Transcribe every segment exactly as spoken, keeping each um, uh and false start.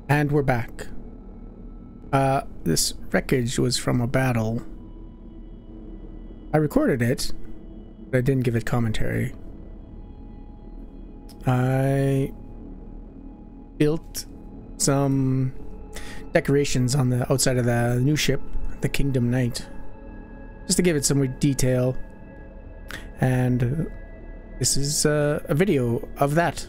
And we're back. Uh, this wreckage was from a battle. I recorded it, but I didn't give it commentary. I built some decorations on the outside of the new ship, the Kingdom Knight, just to give it some more detail. And this is uh, a video of that.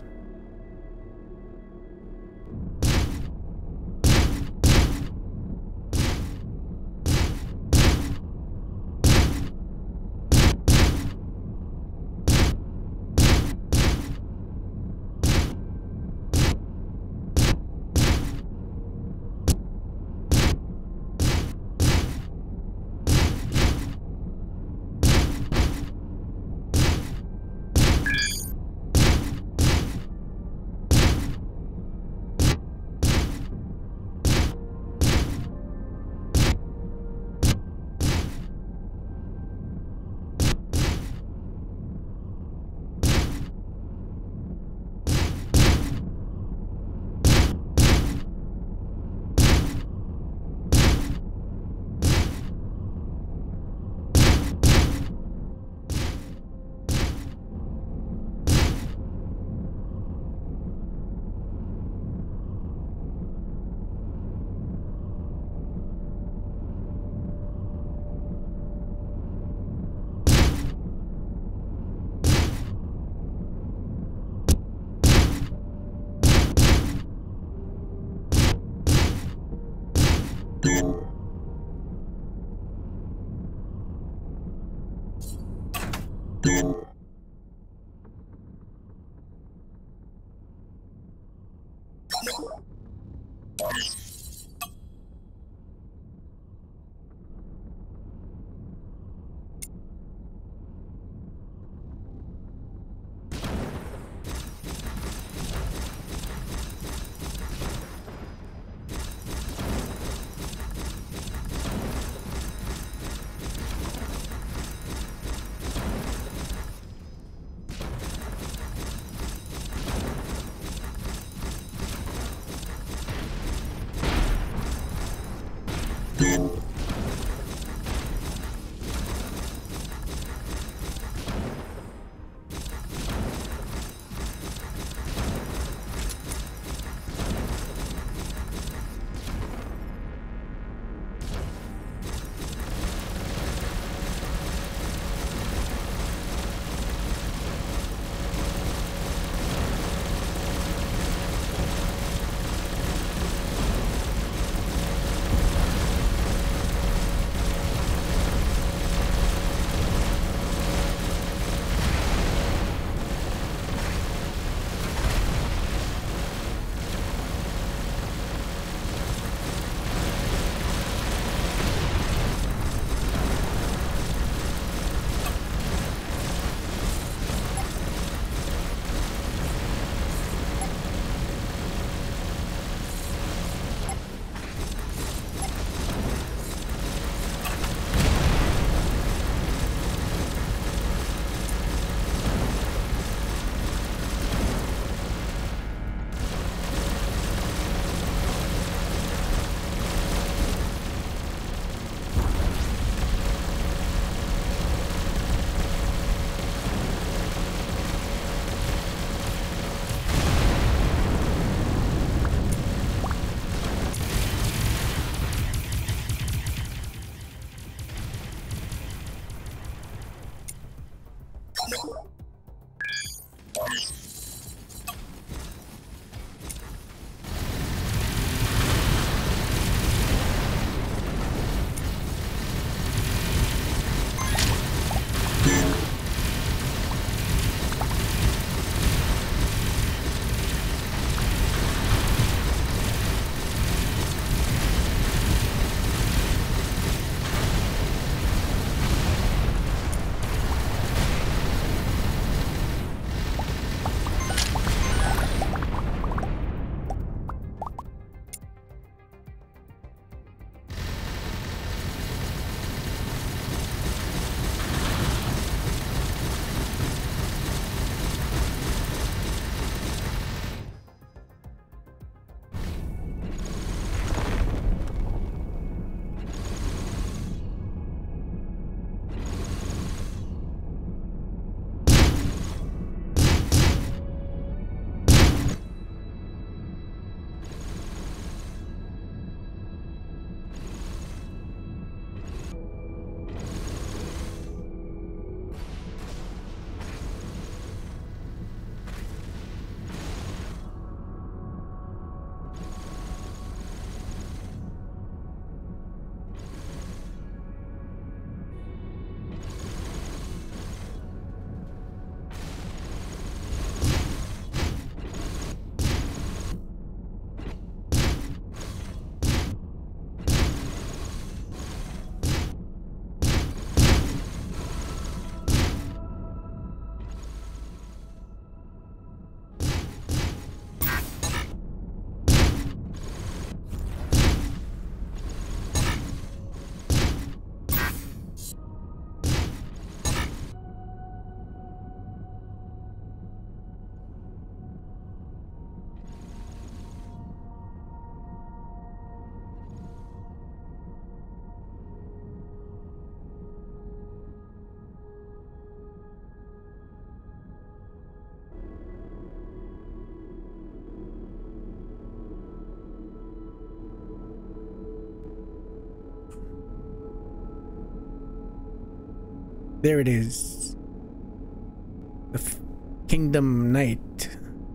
There it is. The F Kingdom Knight.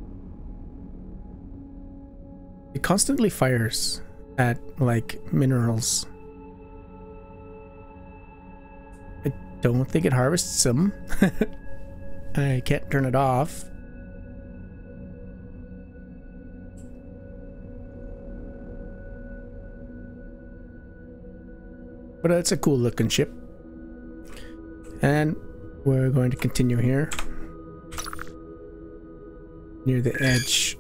It constantly fires at, like, minerals. I don't think it harvests them. I can't turn it off. But it's a cool looking ship. And we're going to continue here. Near the edge.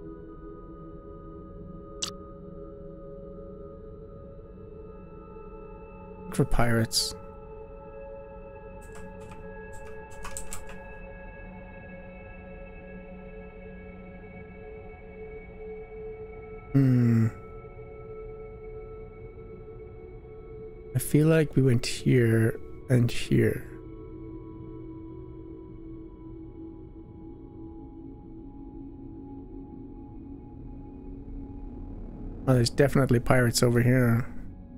Look for pirates. Hmm. I feel like we went here and here. Oh, there's definitely pirates over here.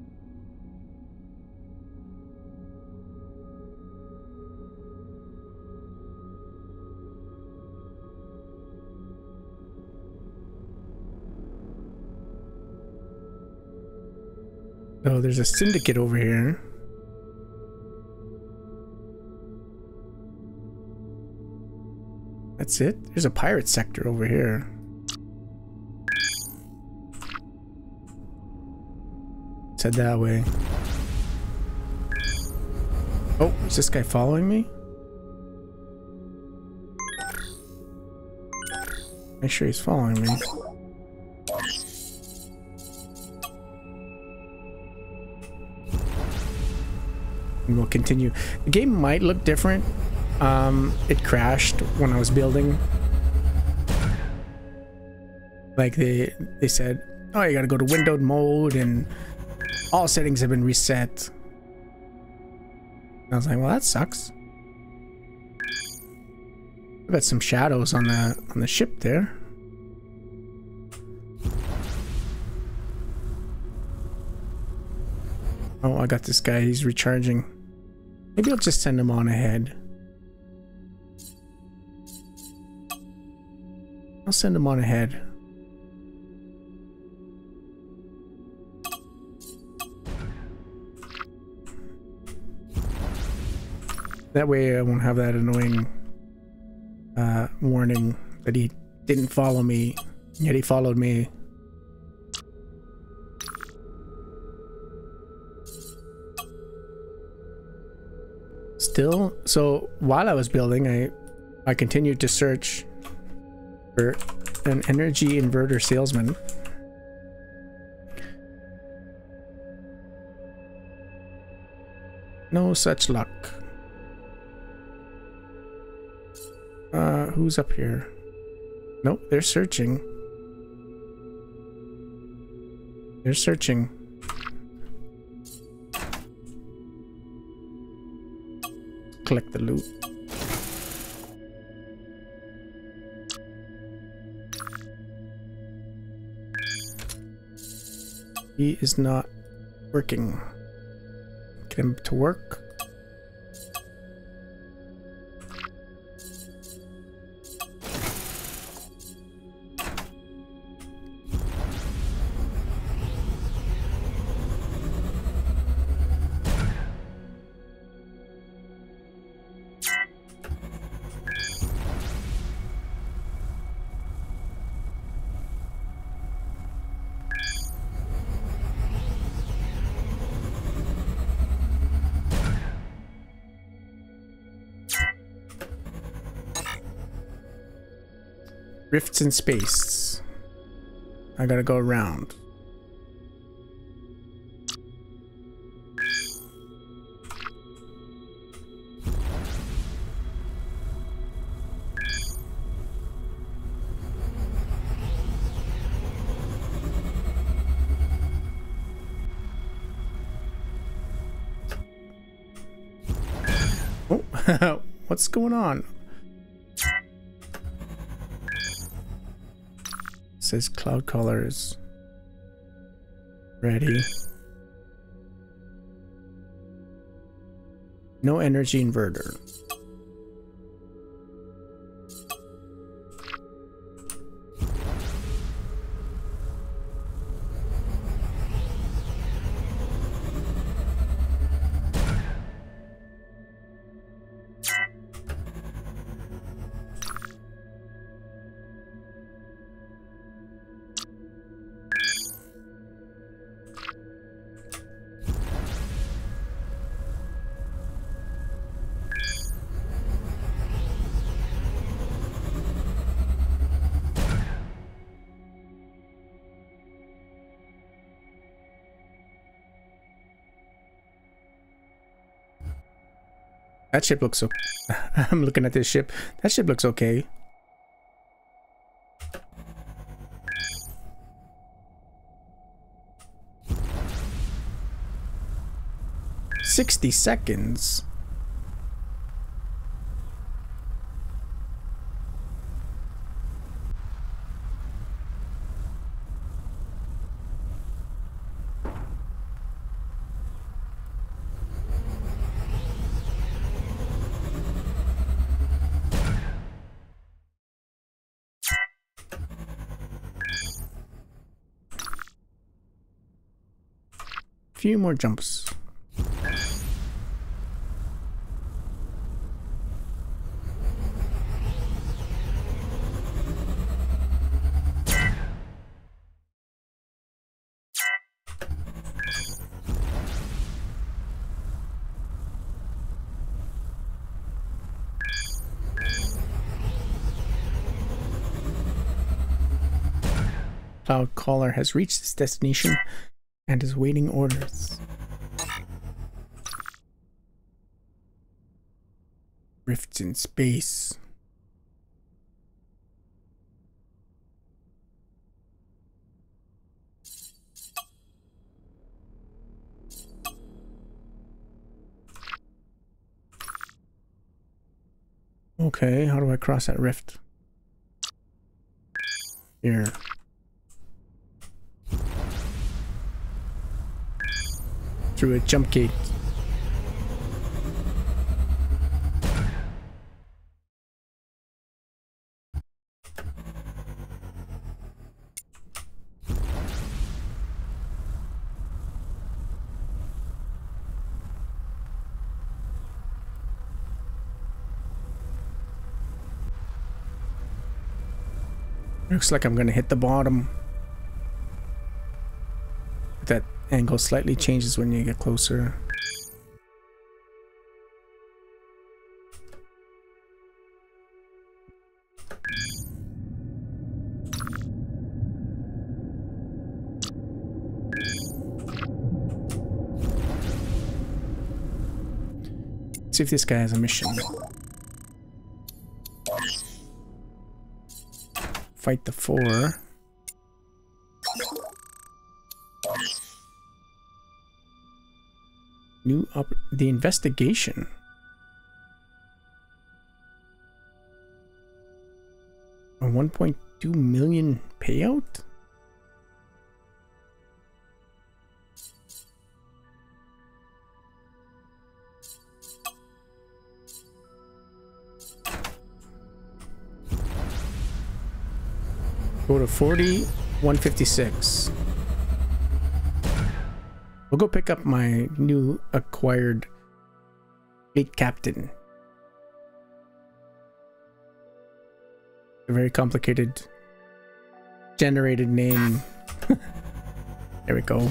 Oh, there's a syndicate over here. That's it? There's a pirate sector over here. Let's head that way. Oh, is this guy following me? Make sure he's following me. And we'll continue. The game might look different. Um, it crashed when I was building. Like they they said, oh, you gotta go to windowed mode and all settings have been reset. And I was like, well, that sucks. I've got some shadows on the on the ship there. Oh, I got this guy. He's recharging. Maybe I'll just send him on ahead. I'll send him on ahead. That way I won't have that annoying uh, warning that he didn't follow me, yet he followed me. Still, so while I was building, I I continued to search for an energy inverter salesman. No such luck. Uh, who's up here? Nope, they're searching. They're searching. Collect the loot. He is not working. Get him to work. Rifts in space. I gotta go around. Oh, what's going on? Says cloud colors ready. No energy inverter. That ship looks okay. I'm looking at this ship. That ship looks okay. sixty seconds. Few more jumps. Cloud Caller has reached its destination and is waiting orders. Rifts in space. Okay, how do I cross that rift? Here. Through a jump gate. Looks like I'm gonna hit the bottom. That angle slightly changes when you get closer. Let's see if this guy has a mission. Fight the four. New up the investigation. A one point two million payout? Go to forty, one fifty-six. We'll go pick up my new acquired fleet captain. A very complicated generated name. There we go.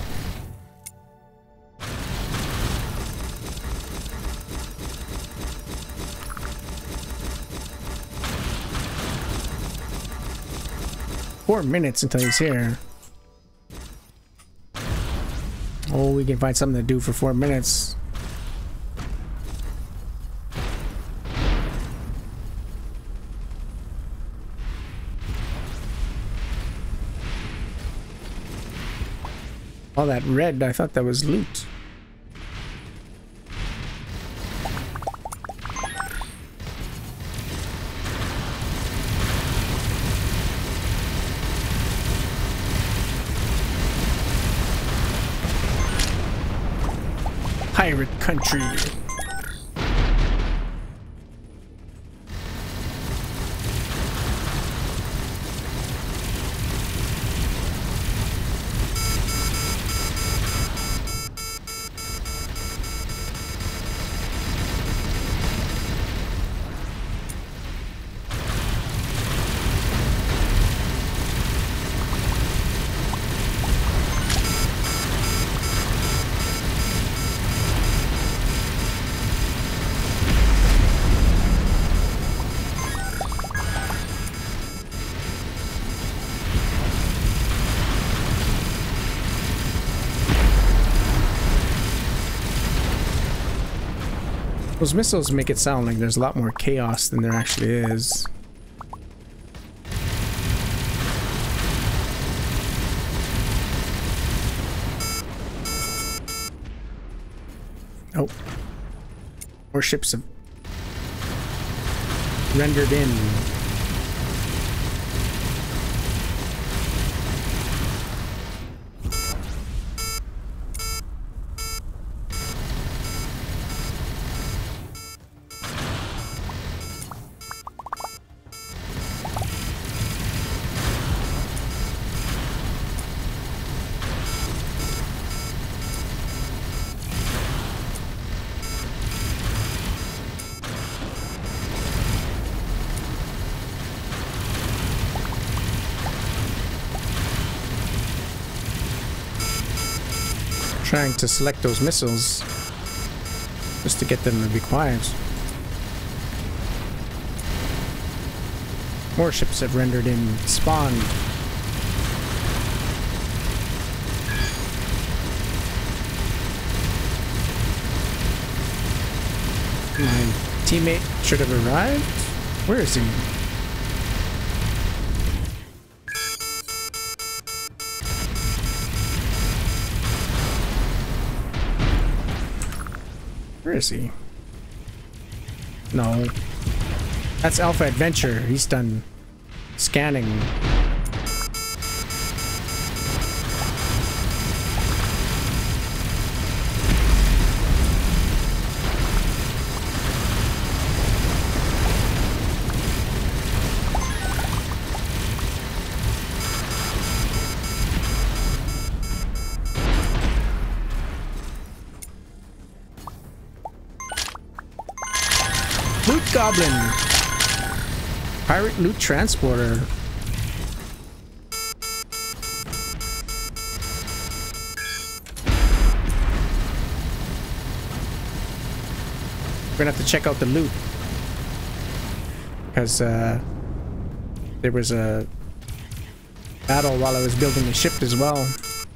Four minutes until he's here. Oh, we can find something to do for four minutes. All that red, I thought that was loot. Pirate country. Those missiles make it sound like there's a lot more chaos than there actually is. Oh. More ships have rendered in. Trying to select those missiles just to get them to be quiet. More ships have rendered in, spawned. My teammate should have arrived. Where is he? Where is he? No. That's Alpha Adventure. He's done scanning. Loot Goblin! Pirate Loot Transporter. We're gonna have to check out the loot. Because uh, there was a battle while I was building the ship as well.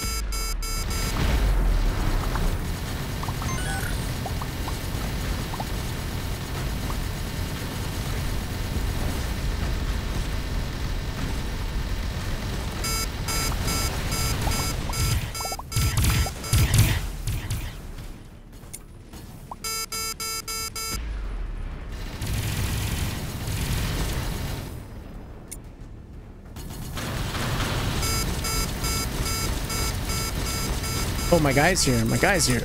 Oh, my guy's here. My guy's here.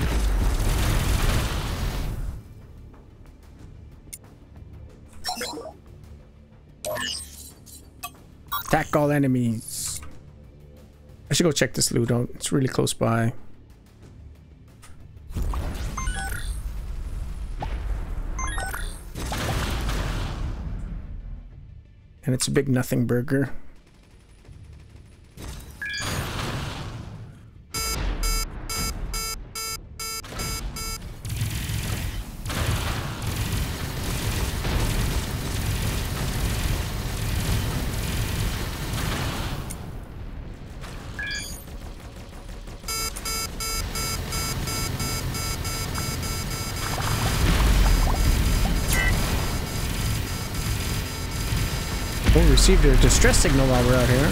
Attack all enemies. I should go check this loot out. It's really close by. And it's a big nothing burger. Oh, received a distress signal while we're out here.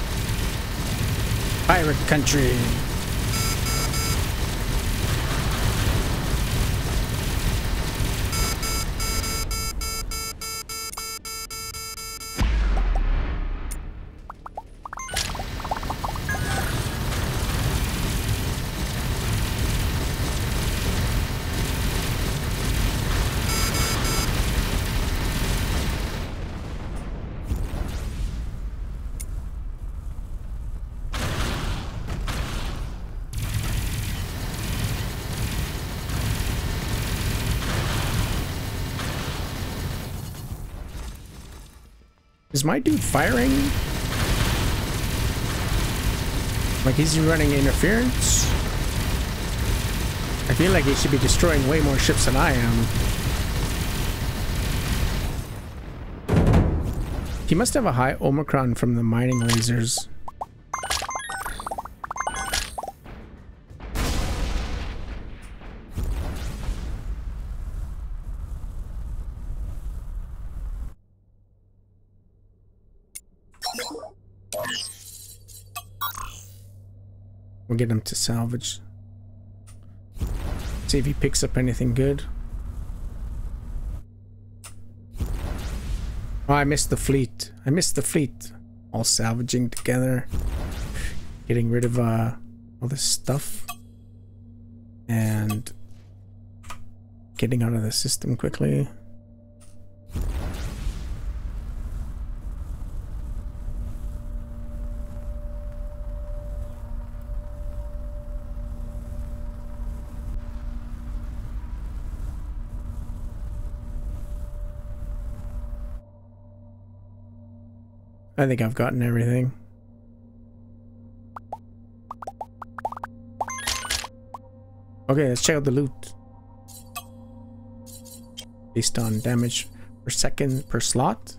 Pirate country. Is my dude firing? Like, he's running interference? I feel like he should be destroying way more ships than I am. He must have a high Omicron from the mining lasers. We'll get him to salvage. See if he picks up anything good. Oh, I missed the fleet. I missed the fleet. All salvaging together. Getting rid of uh, all this stuff. And getting out of the system quickly. I think I've gotten everything. Okay, let's check out the loot. Based on damage per second per slot.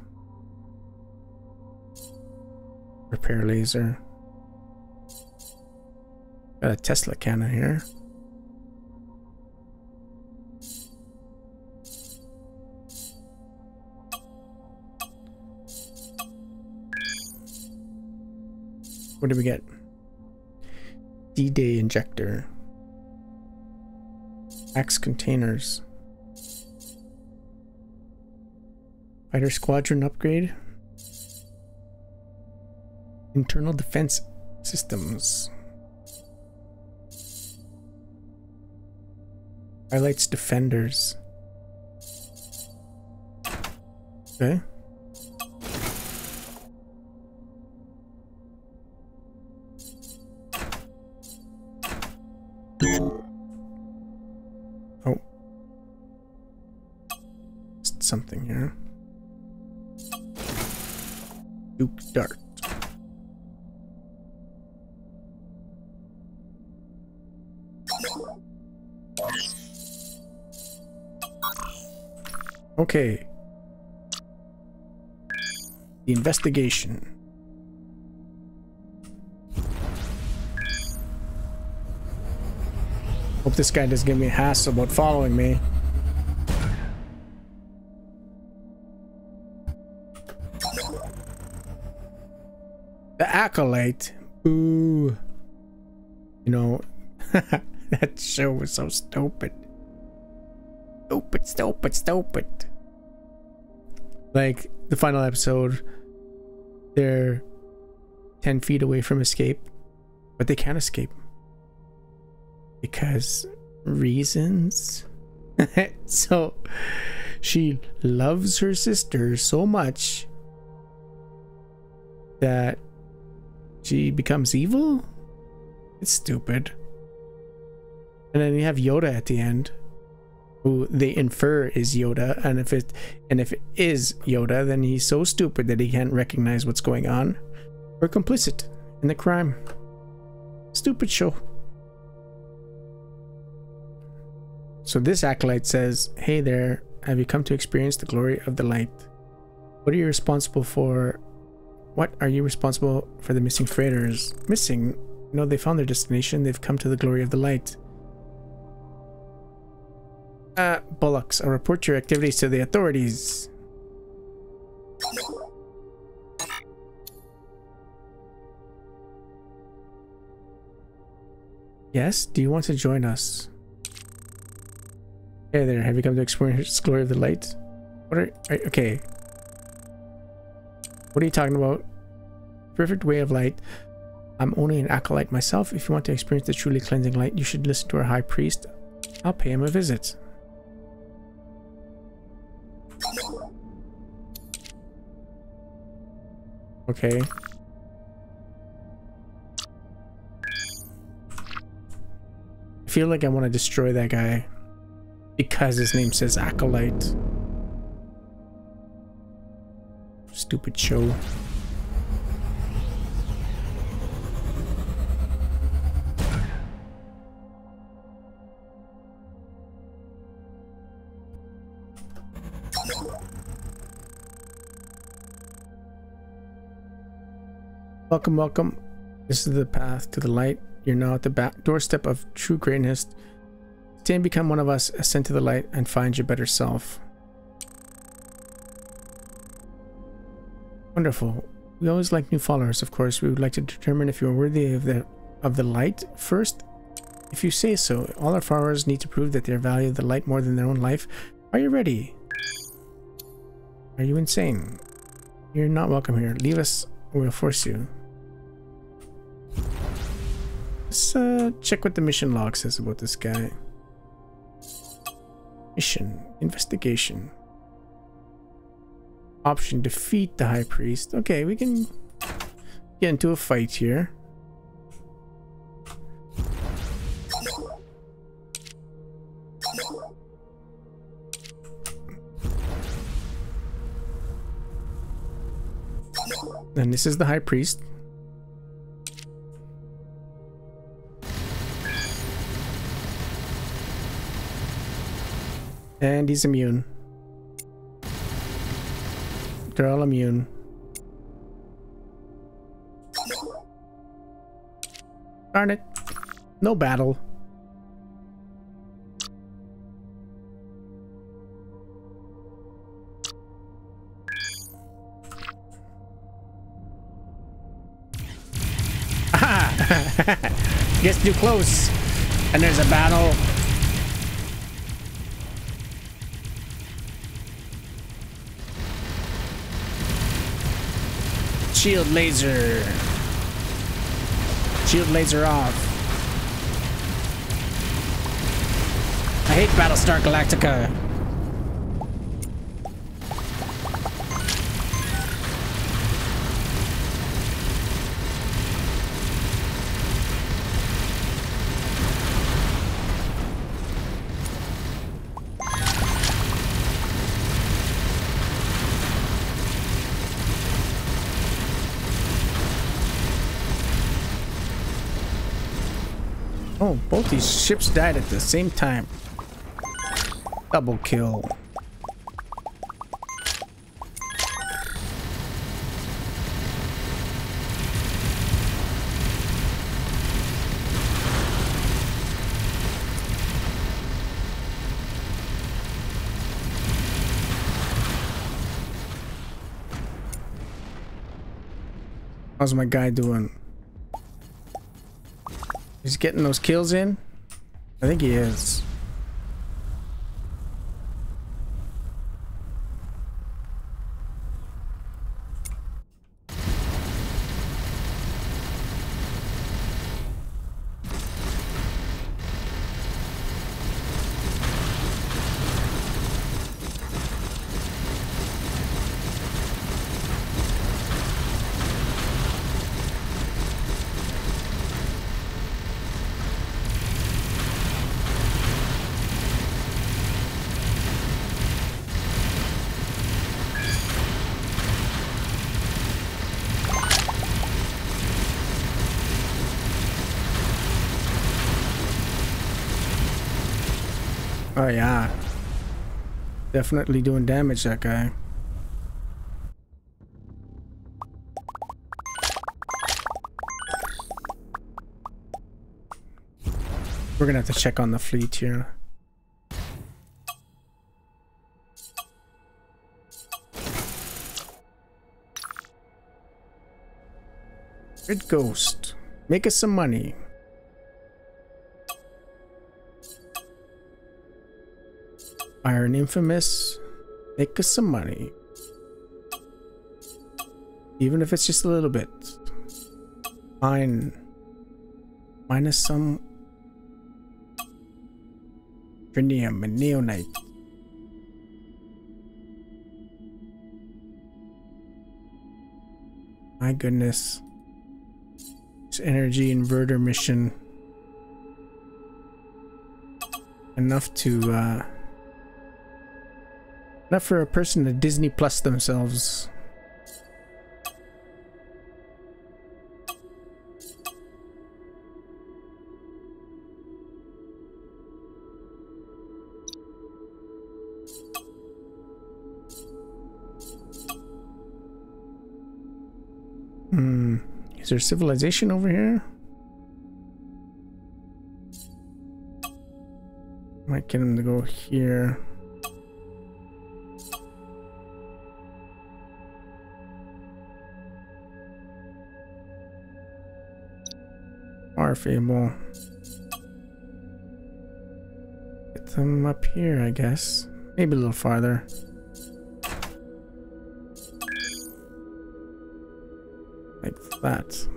Repair laser. Got a Tesla cannon here. What do we get? D-Day injector. Axe containers. Fighter squadron upgrade. Internal defense systems. Highlights defenders. Okay. Oh. Something here. Duke Dart. Okay. The investigation. Hope this guy doesn't give me a hassle about following me. The Acolyte. Ooh. You know, that show was so stupid. Stupid, stupid, stupid. Like, the final episode, they're ten feet away from escape, but they can't escape. Because reasons. So, she loves her sister so much that she becomes evil? It's stupid. And then you have Yoda at the end, who they infer is Yoda, and if it and if it is Yoda, then he's so stupid that he can't recognize what's going on, or complicit in the crime. Stupid show. So this acolyte says, "Hey there, have you come to experience the glory of the light? What are you responsible for? What are you responsible for the missing freighters? Missing? No, they found their destination. They've come to the glory of the light." Uh, Bullocks, I'll report your activities to the authorities. Yes, do you want to join us? Hey there, have you come to experience the glory of the light? What are, are okay. What are you talking about? Perfect way of light. I'm only an acolyte myself. If you want to experience the truly cleansing light, you should listen to our high priest. I'll pay him a visit. Okay. I feel like I want to destroy that guy because his name says Acolyte. Stupid show. Welcome, welcome. This is the path to the light. You're now at the back doorstep of true greatness. Stay and become one of us, ascend to the light, and find your better self. Wonderful. We always like new followers, of course. We would like to determine if you're worthy of the of the light first. If you say so, all our followers need to prove that they value the light more than their own life. Are you ready? Are you insane? You're not welcome here. Leave us or we'll force you. Let's uh, check what the mission log says about this guy. Mission. Investigation. Option. Defeat the High Priest. Okay, we can get into a fight here. And this is the High Priest. And he's immune. They're all immune. Darn it. No battle. Gets too close and there's a battle. Shield laser. Shield laser off. I hate Battlestar Galactica. Oh, both these ships died at the same time. Double kill. How's my guy doing? He's getting those kills in? I think he is. Oh yeah, definitely doing damage, that guy. We're gonna have to check on the fleet here. Red Ghost, make us some money. Iron Infamous, make us some money. Even if it's just a little bit. Fine. Minus some Trinium and Neonite. My goodness. This energy inverter mission. Enough to uh Enough for a person to Disney Plus themselves. Hmm. Is there civilization over here? Might get him to go here. Far Fable. Get them up here, I guess. Maybe a little farther. Like that.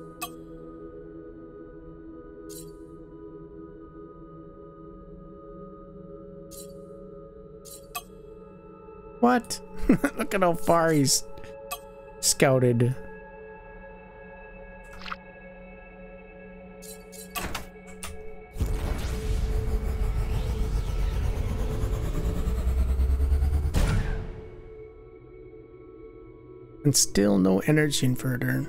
What? Look at how far he's scouted. And still no energy inverter.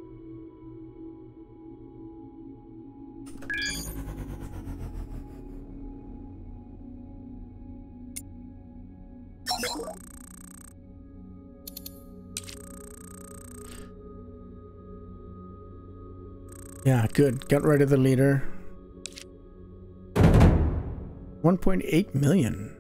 Yeah, good. Got rid of the leader. one point eight million.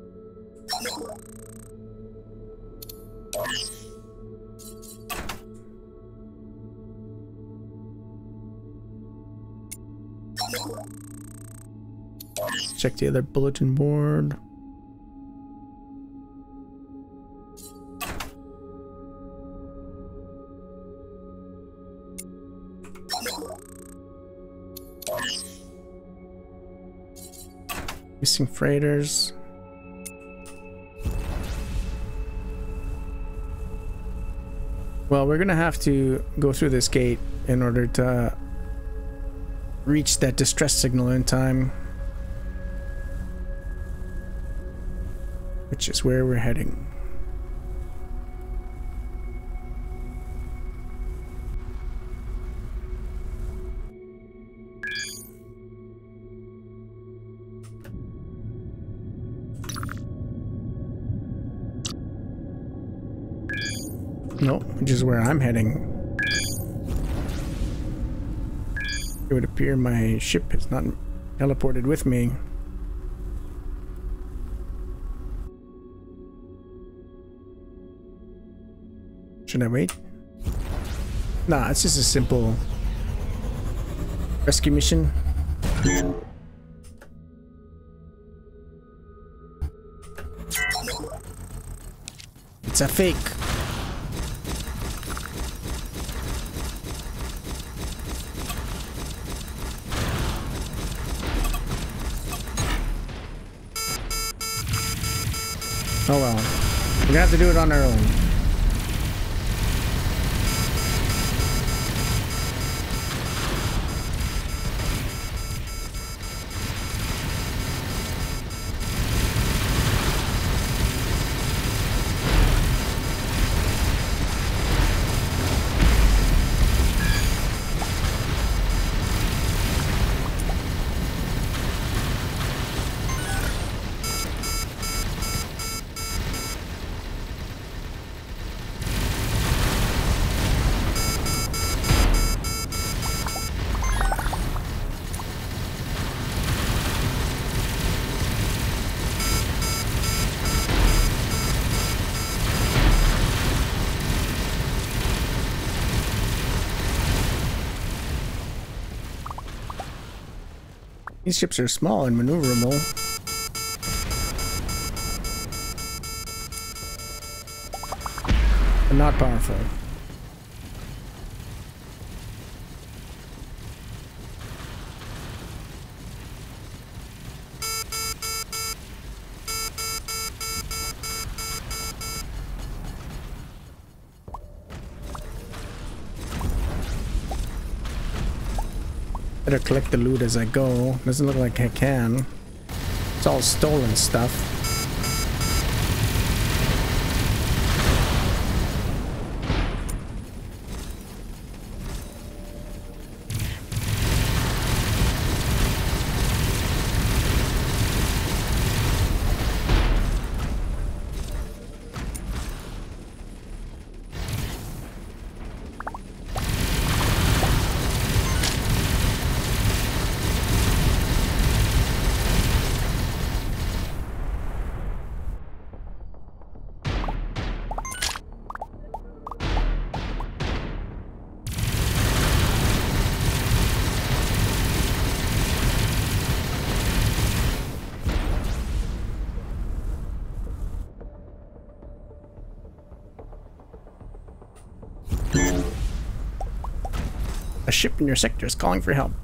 Check the other bulletin board. Missing freighters. Well, we're gonna have to go through this gate in order to reach that distress signal in time. Which is where we're heading. No, which is where I'm heading. It would appear my ship is not teleported with me. Should I wait? Nah, it's just a simple rescue mission. It's a fake. Oh well, we're gonna have to do it on our own. These ships are small and maneuverable. But not powerful. Better collect the loot as I go. Doesn't look like I can. It's all stolen stuff. A ship in your sector is calling for help.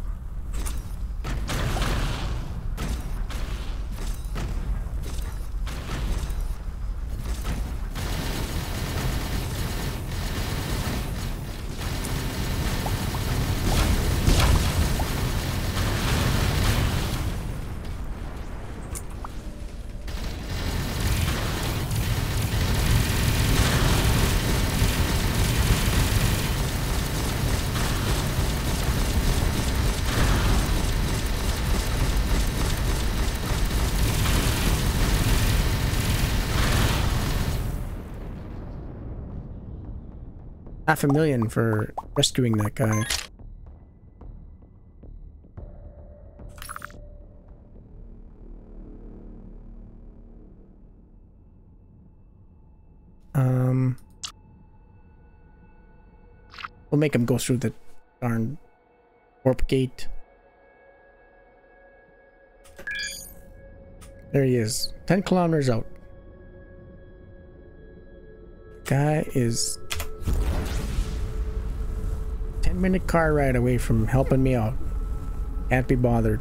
Half a million for rescuing that guy. Um, we'll make him go through the darn warp gate. There he is, ten kilometers out. Guy is ten minute car ride away from helping me out. Can't be bothered.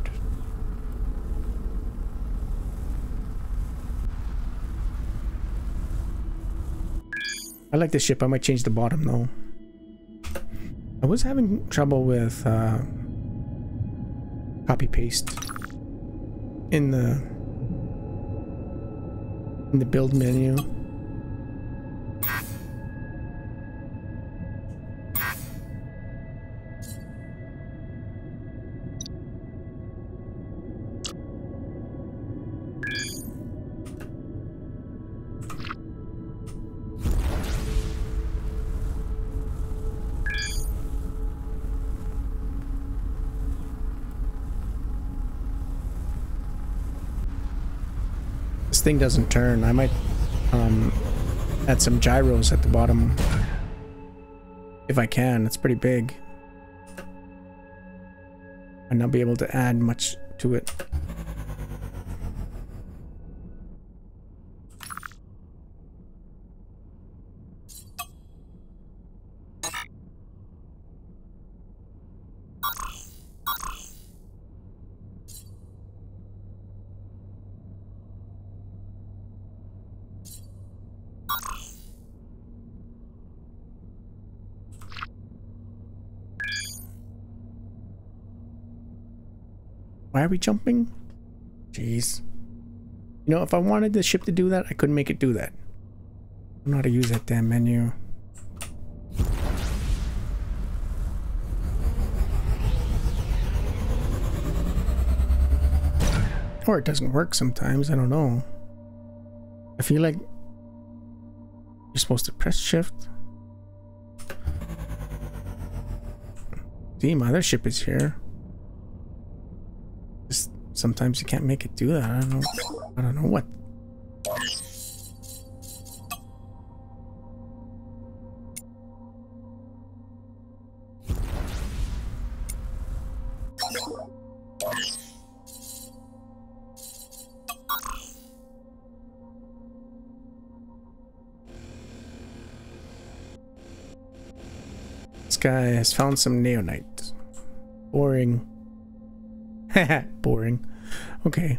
I like this ship. I might change the bottom though. I was having trouble with uh, copy paste in the in the build menu. Thing doesn't turn. I might um, add some gyros at the bottom if I can. It's pretty big. I'd not be able to add much to it. Why are we jumping? Jeez. You know, if I wanted the ship to do that, I couldn't make it do that. I don't know how to use that damn menu. Or it doesn't work sometimes, I don't know. I feel like you're supposed to press shift. See, my other ship is here. Just sometimes you can't make it do that. I don't know. I don't know what. This guy has found some neonite. Boring. Boring. Okay.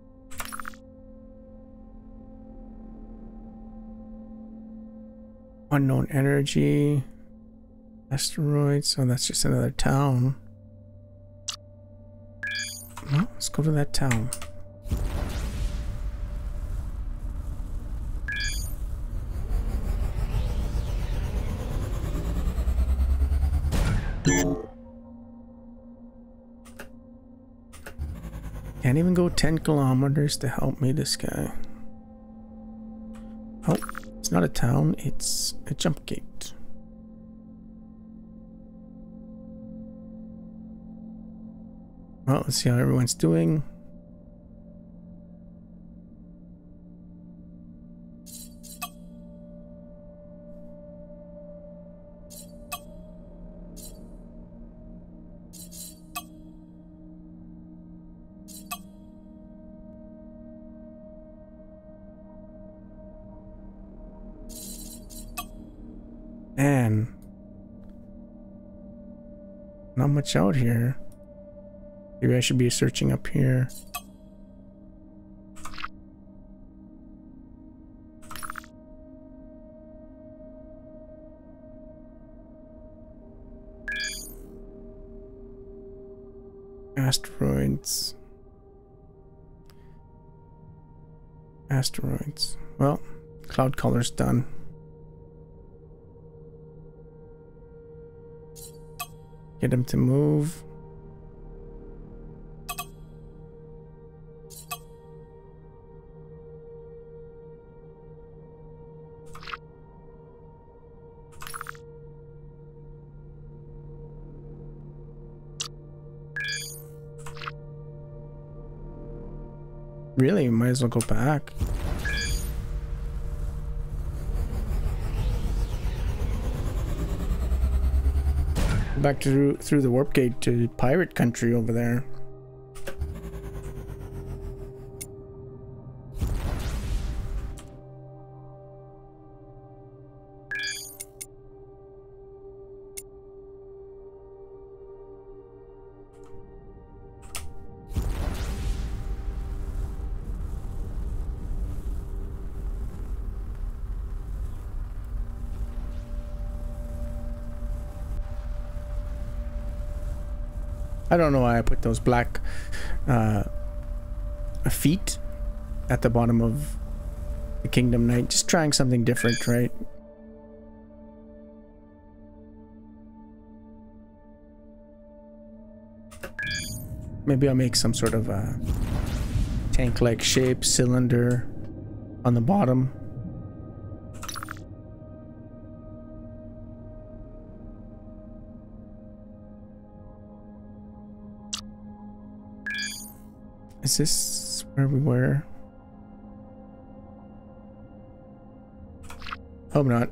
Unknown energy. Asteroids. So that's just another town. Well, let's go to that town. Can't even go ten kilometers to help me, this guy. Oh, it's not a town, it's a jump gate. Well, let's see how everyone's doing. Not much out here. Maybe I should be searching up here. Asteroids. Asteroids. Well, cloud color's done. Get him to move. Really, might as well go back. Back to through the warp gate to pirate country over there. I don't know why I put those black uh, feet at the bottom of the Kingdom Knight. Just trying something different, right? Maybe I'll make some sort of a tank-like shape, cylinder on the bottom. Is this where we were? Hope not.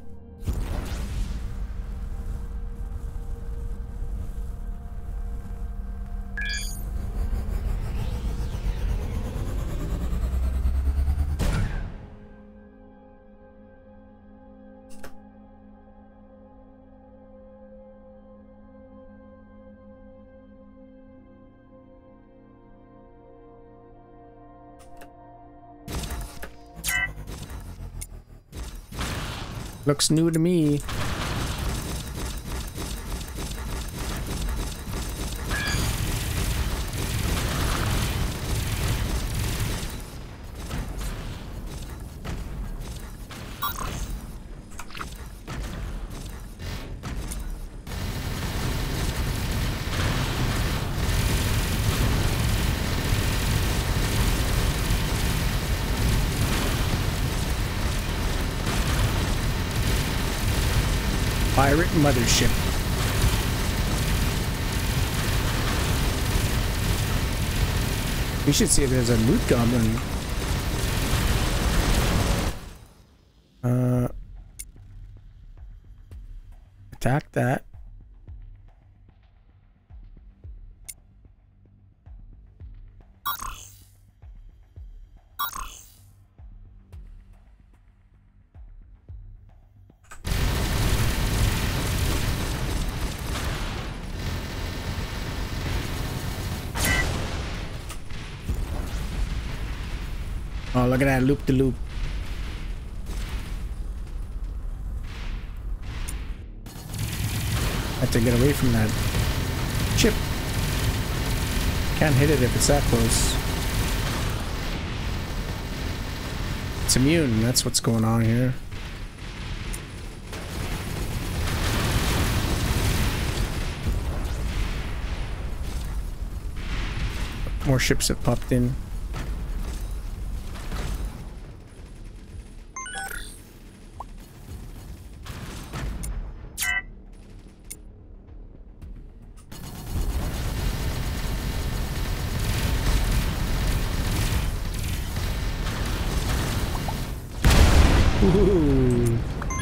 Looks new to me. Pirate mothership. We should see if there's a loot goblin. Uh, attack that. Oh, look at that loop de loop. I have to get away from that chip. Can't hit it if it's that close. It's immune, that's what's going on here. More ships have popped in. Ooh.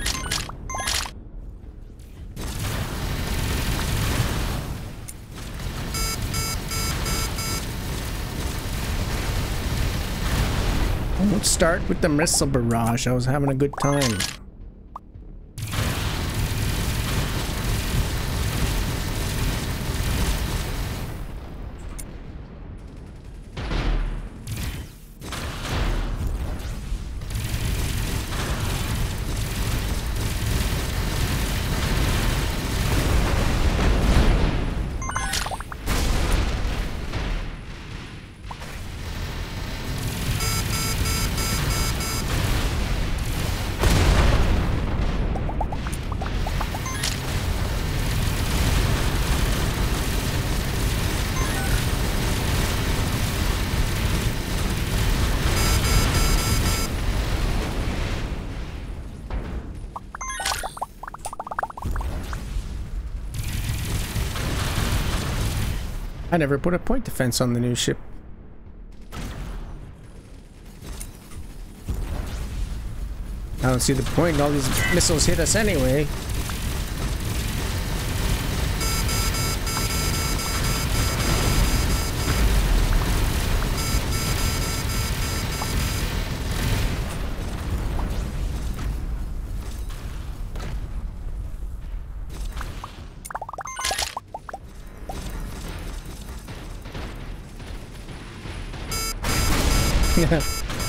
Let's start with the missile barrage. I was having a good time. I never put a point defense on the new ship. I don't see the point. All these missiles hit us anyway. Yeah.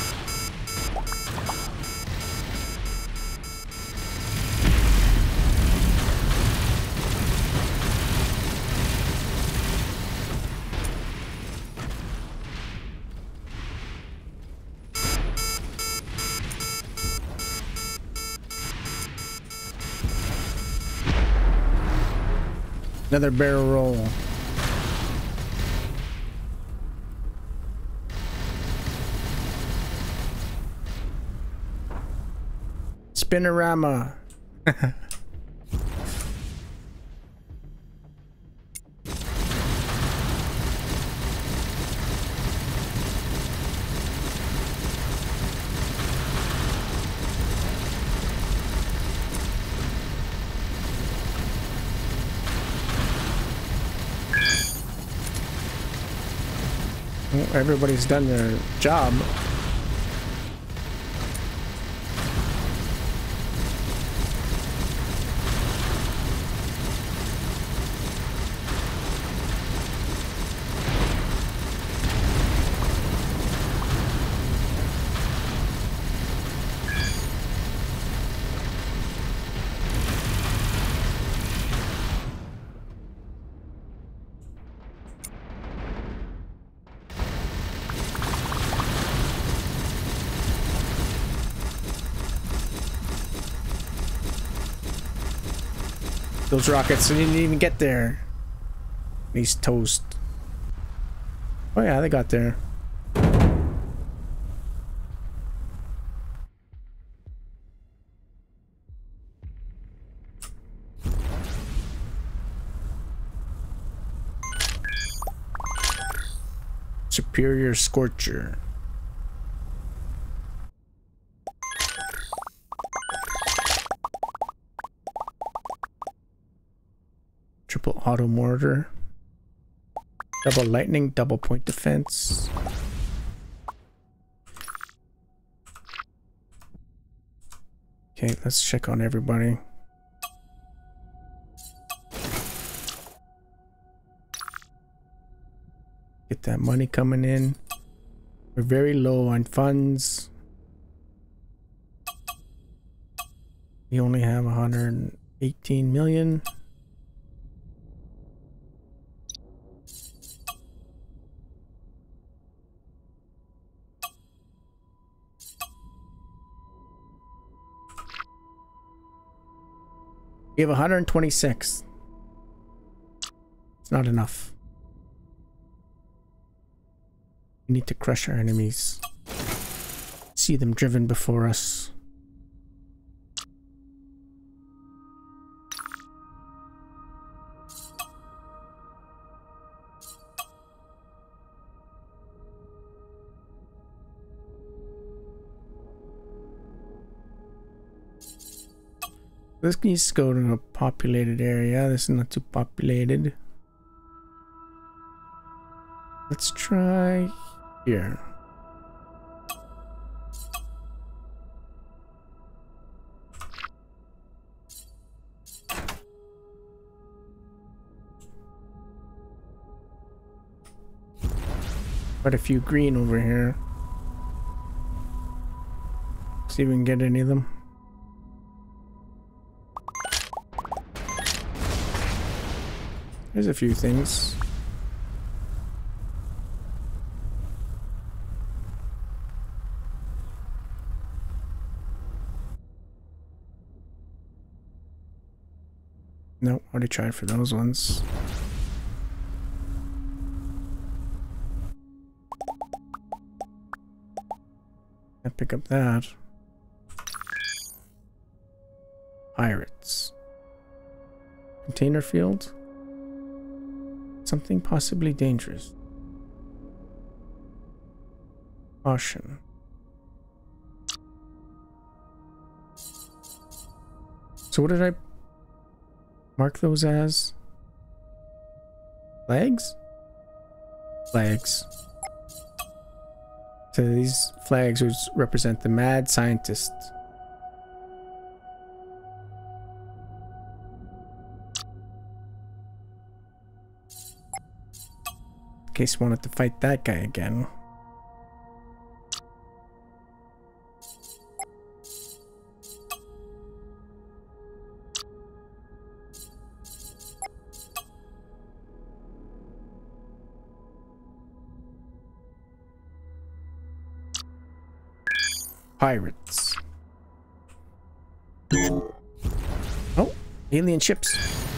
Another barrel roll. Spinorama. Well, everybody's done their job. Those rockets didn't even get there. These toast. Oh yeah, they got there. Superior Scorcher. Triple auto mortar. Double lightning, double point defense. Okay, let's check on everybody. Get that money coming in. We're very low on funds. We only have one hundred eighteen million. We have one hundred twenty-six. It's not enough. We need to crush our enemies. See them driven before us. This needs to go to a populated area. This is not too populated. Let's try here. Quite a few green over here. See if we can get any of them. There's a few things. Nope, already tried for those ones. Can't pick up that. Pirates. Container field. something possibly dangerous. Caution. So what did I mark those as? Flags? Flags. So these flags would represent the mad scientists. In case you wanted to fight that guy again. Pirates. Oh, alien ships.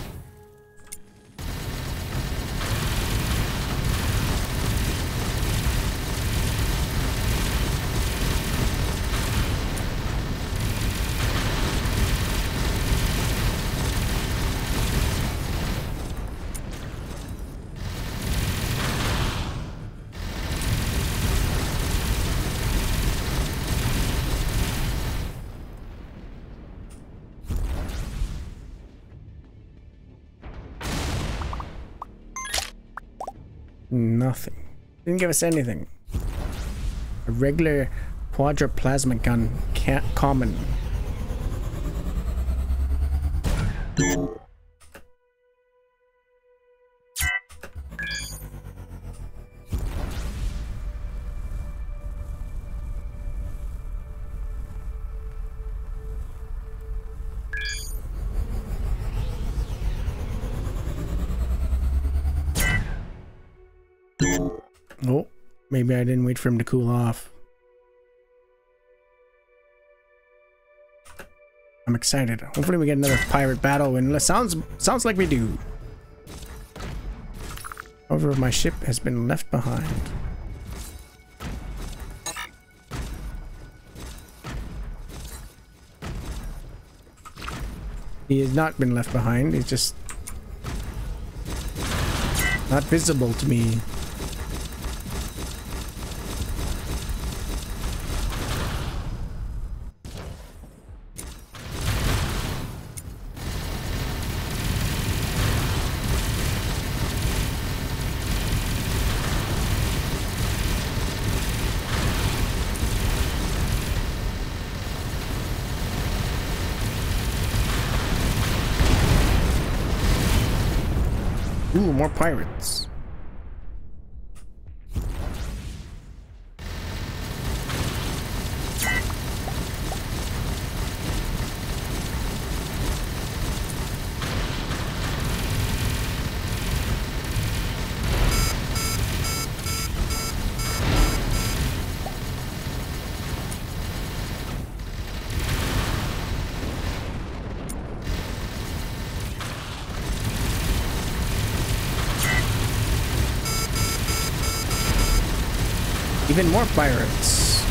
Nothing. Didn't give us anything. A regular quadriplasma gun can't common. Oh, maybe I didn't wait for him to cool off. I'm excited. Hopefully we get another pirate battle, and it sounds sounds like we do. However, my ship has been left behind. He has not been left behind. He's just not visible to me. Ooh, more pirates. Even more pirates.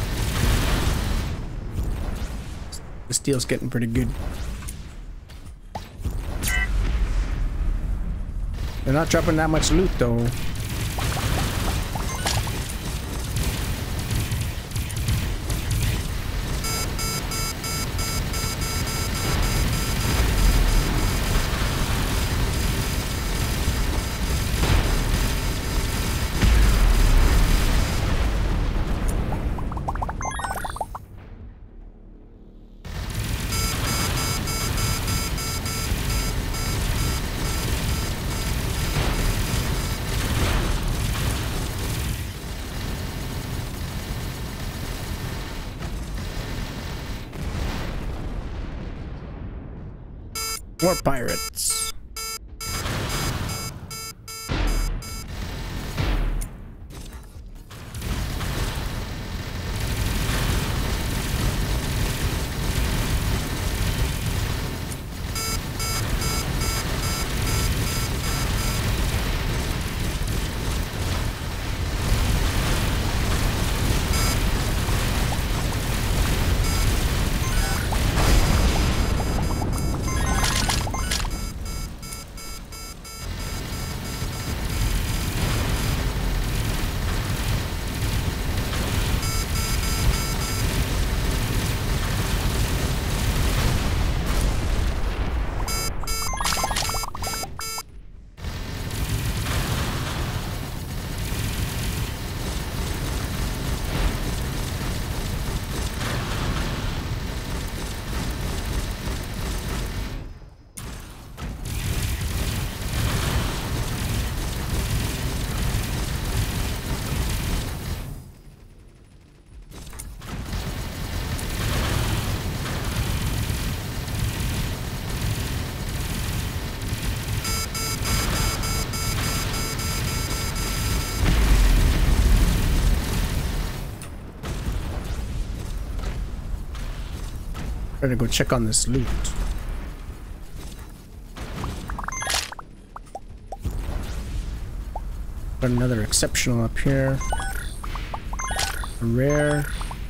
The steel's getting pretty good. They're not dropping that much loot though. More pirates. Better go check on this loot. Got another exceptional up here. A rare.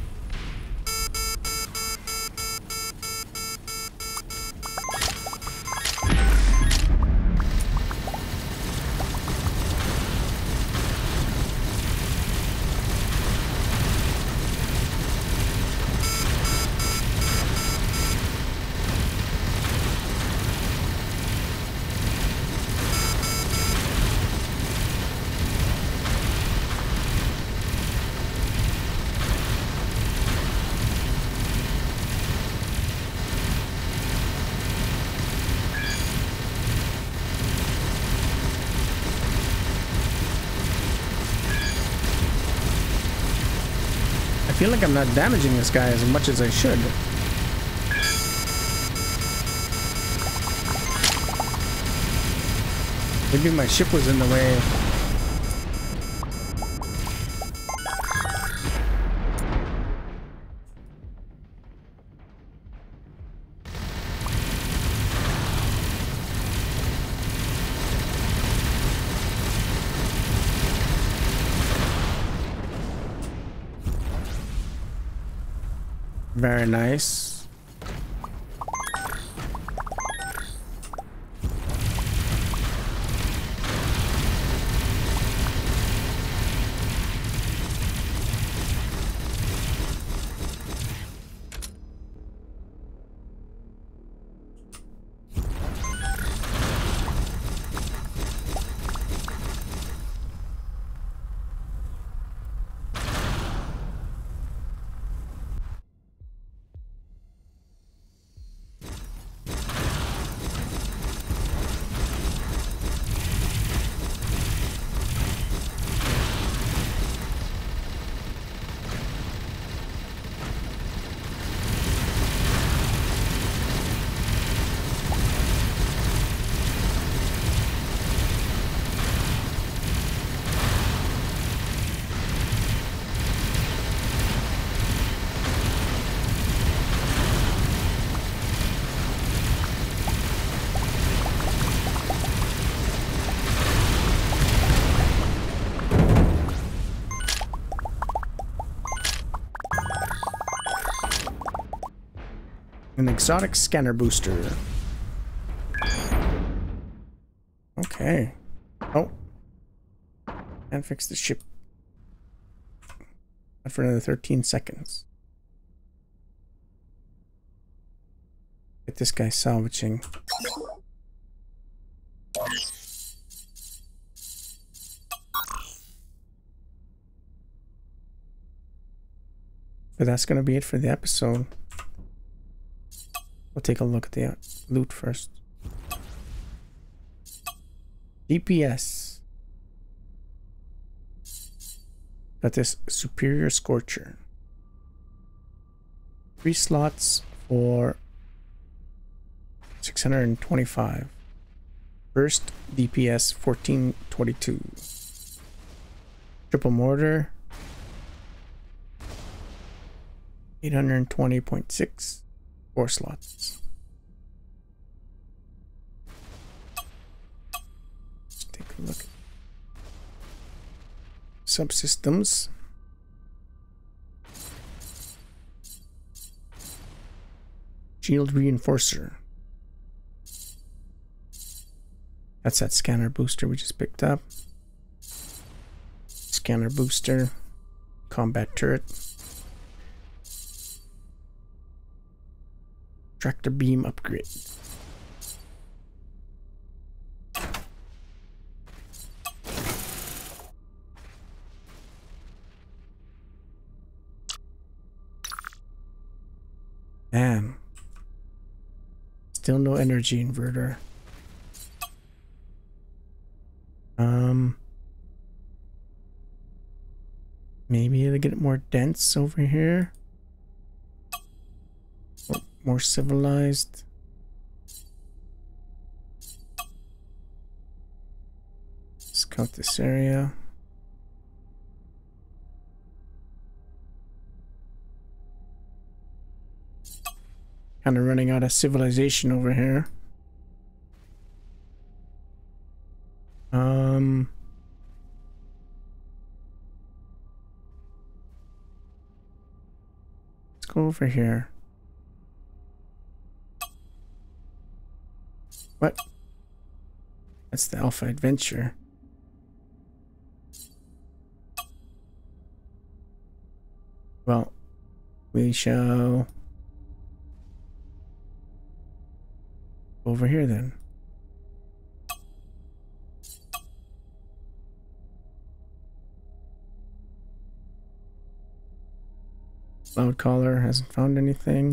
I feel like I'm not damaging this guy as much as I should. Maybe my ship was in the way. Very nice. An exotic scanner booster. Okay. Oh. And fix the ship. Not for another thirteen seconds. Get this guy salvaging. But that's gonna be it for the episode. We'll take a look at the loot first. D P S. Got this superior scorcher. Three slots for six hundred twenty-five. Burst D P S fourteen twenty-two. Triple mortar eight hundred twenty point six. Four slots. Let's take a look. Subsystems. Shield reinforcer. That's that scanner booster we just picked up. Scanner booster. Combat turret. Tractor beam upgrade. Damn. Still no energy inverter. Um. Maybe it'll get more dense over here. More civilized. Scout this area. Kind of running out of civilization over here. Um... Let's go over here. What? That's the Alpha Adventure. Well, we shall over here then. Cloud caller hasn't found anything.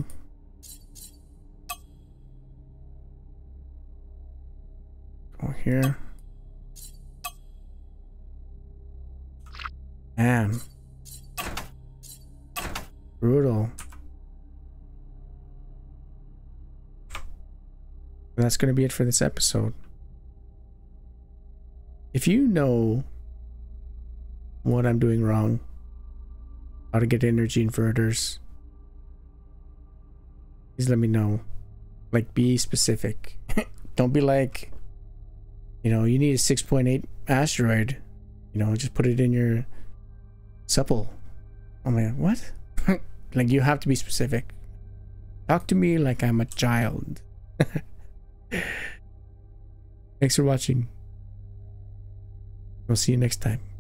Go here. Damn. Brutal. And that's going to be it for this episode. If you know what I'm doing wrong, how to get energy inverters, please let me know. Like, be specific. Don't be like, you know, you need a six point eight asteroid. You know, just put it in your supple. I'm like, what? Like, you have to be specific. Talk to me like I'm a child. Thanks for watching. We'll see you next time.